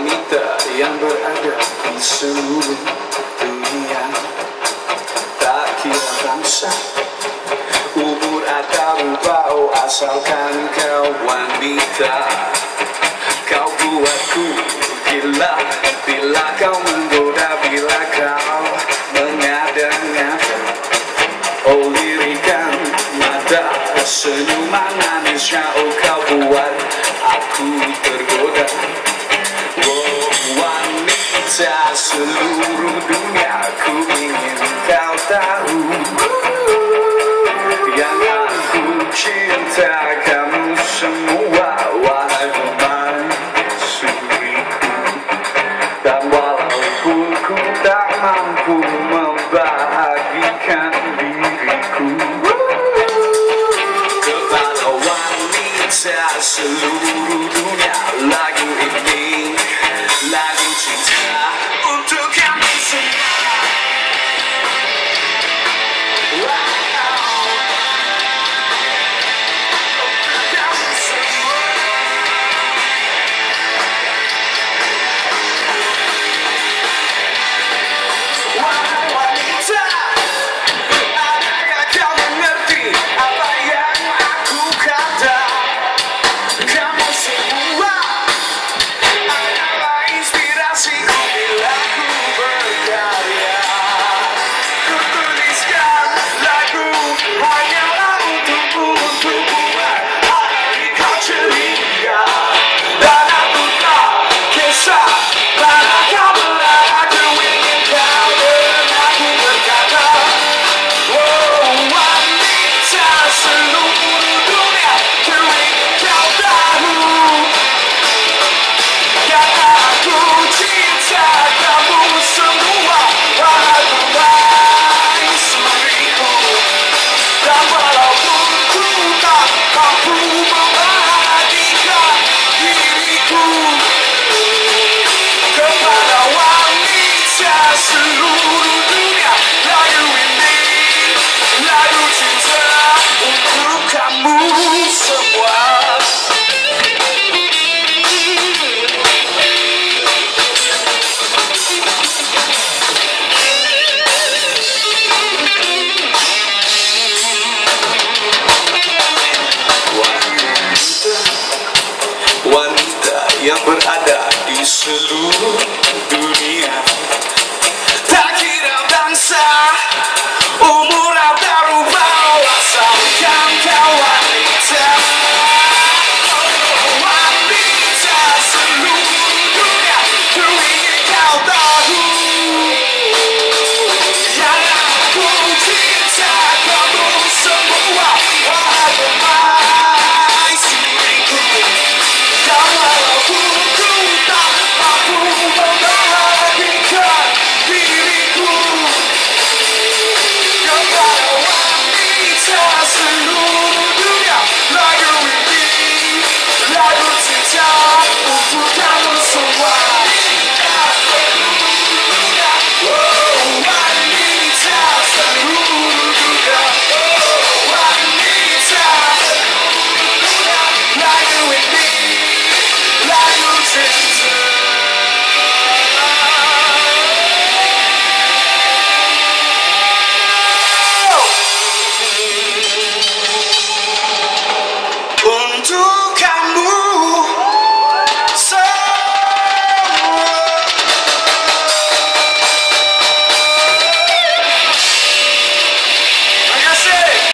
wanita yang berada di seluruh dunia. Tak kira bangsa, umur atau rupa, oh asalkan kau wanita. Kau buatku gila bila kau menggoda, bila kau mengada-ngada. Oh lirikan mata, senyuman manisnya, oh kau buat aku tergoda. Oh wanita seluruh dunia, ku ingin kau tahu, yang aku cinta kamu semua, wahai permaisuriku. Dan walaupun ku tak mampu membahagikan diriku, kepada wanita seluruh